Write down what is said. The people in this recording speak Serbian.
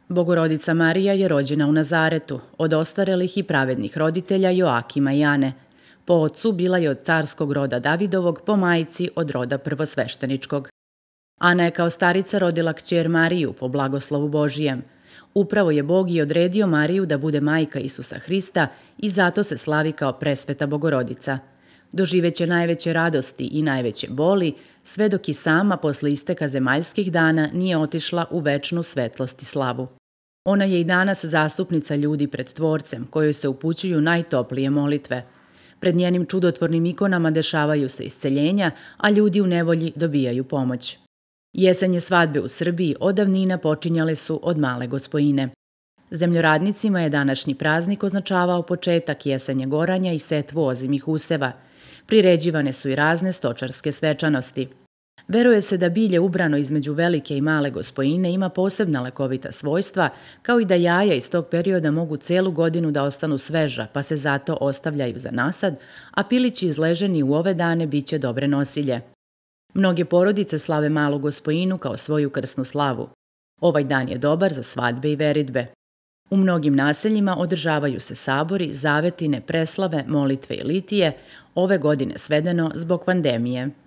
Bogorodica Marija je rođena u Nazaretu, od ostarelih i pravednih roditelja Joakima i Ane. Po ocu bila je od carskog roda Davidovog, po majci od roda prvosvešteničkog. Ana je kao starica rodila kćer Mariju po blagoslovu Božijem. Upravo je Bog i odredio Mariju da bude majka Isusa Hrista i zato se slavi kao presveta Bogorodica. Doživeće najveće radosti i najveće boli, sve dok i sama posle isteka zemaljskih dana nije otišla u večnu svetlost i slavu. Ona je i danas zastupnica ljudi pred Tvorcem, kojoj se upućuju najtoplije molitve. Pred njenim čudotvornim ikonama dešavaju se isceljenja, a ljudi u nevolji dobijaju pomoć. Jesenje svadbe u Srbiji od davnina počinjale su od Male Gospojine. Zemljoradnicima je današnji praznik označavao početak jesenjeg oranja i setvu ozimih useva. Priređivane su i razne stočarske svečanosti. Veruje se da bilje ubrano između Velike i Male Gospojine ima posebna lekovita svojstva, kao i da jaja iz tog perioda mogu celu godinu da ostanu sveža, pa se zato ostavljaju za nasad, a pilići izleženi u ove dane biće dobre nosilje. Mnoge porodice slave Malu Gospojinu kao svoju krsnu slavu. Ovaj dan je dobar za svadbe i veridbe. U mnogim naseljima održavaju se sabori, zavetine, preslave, molitve i litije, ove godine svedeno zbog pandemije.